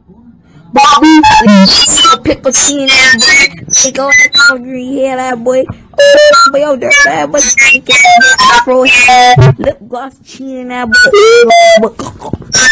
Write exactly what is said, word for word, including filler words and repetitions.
Bobby, pickle chin, that boy. Take all that country hair, that boy. Oh, boy, oh, dirt, that boy. Afro hair, lip gloss chin, that boy.